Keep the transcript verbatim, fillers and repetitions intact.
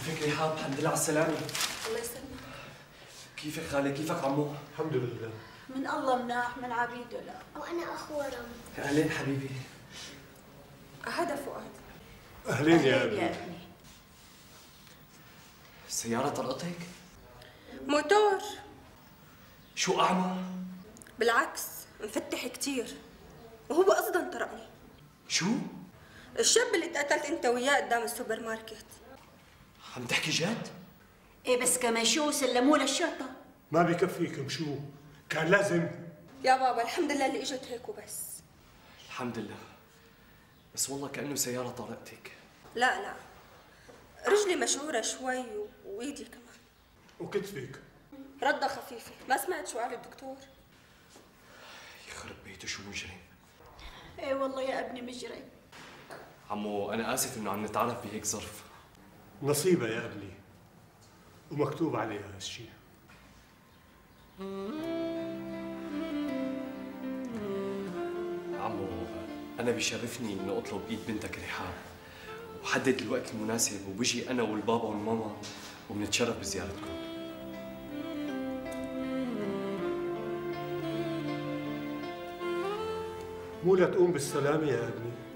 كيفك رحاب؟ الحمد لله على السلامة. الله يسلمك. كيفك خالي؟ كيفك عمو؟ الحمد لله. من الله مناح، من عبيده لا. وأنا أخو رم. أهلين حبيبي. هذا فؤاد. أهلين يا أهلين يا ابني. ابني. السيارة طرقتك؟ موتور. شو أعمى؟ بالعكس مفتح كتير، وهو قصدا طرقني. شو؟ الشاب اللي اتقتلت انت وياه قدام السوبر ماركت. عم تحكي جد؟ ايه بس كمان شو سلموه للشرطة؟ ما بكفيكم شو؟ كان لازم. يا بابا الحمد لله اللي اجت هيك وبس. الحمد لله. بس والله كأنه سيارة طرقتك. لا لا، رجلي مشعورة شوي و... وايدي كمان. وكتفك؟ ردة خفيفة. ما سمعت شو قال الدكتور؟ يخرب بيته شو مجرم. ايه والله يا ابني مجرم. عمو أنا آسف إنه عم نتعرف بهيك ظرف. نصيبة يا ابني، ومكتوب عليها هالشيء. عمو أنا بيشرفني إنه أطلب إيد بنتك رحاب، وحدد الوقت المناسب وبجي أنا والبابا والماما وبنتشرف بزيارتكم. مو لتقوم بالسلامة يا ابني؟